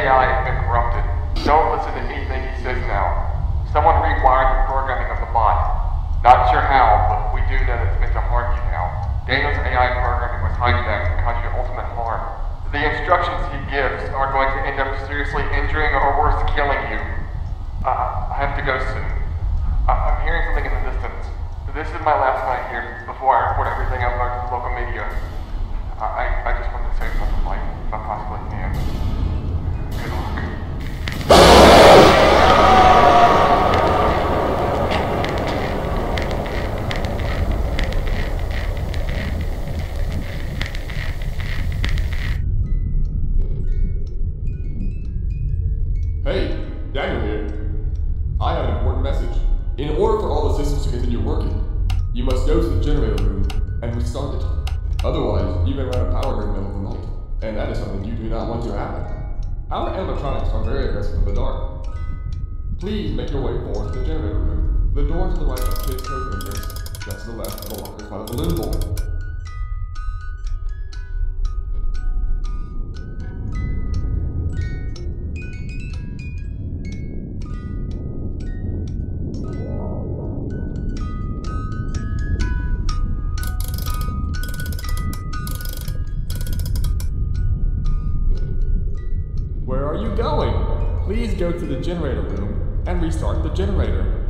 AI has been corrupted. Don't listen to anything he says now. Someone rewired the programming of the bot. Not sure how, but we do know that it's meant to harm you now. Daniel's AI programming was hijacked and cause you ultimate harm. The instructions he gives are going to end up seriously injuring or worse, killing you. I have to go soon. I'm hearing something in the distance. This is my last night here before I report everything I've learned to the local media. I just wanted to save someone's life if I possibly can. Good luck. Hey, Daniel here. I have an important message. In order for all the systems to continue working, you must go to the generator room and restart it. Otherwise, you may run a power grid in the middle of the night, and that is something you do not want to happen. Our animatronics are very aggressive in the dark. Please make your way forward to the generator room. The door to the right of Kid's Cove entrance, just to the left of the lockers by the balloon bowl. Where are you going? Please go to the generator room and restart the generator.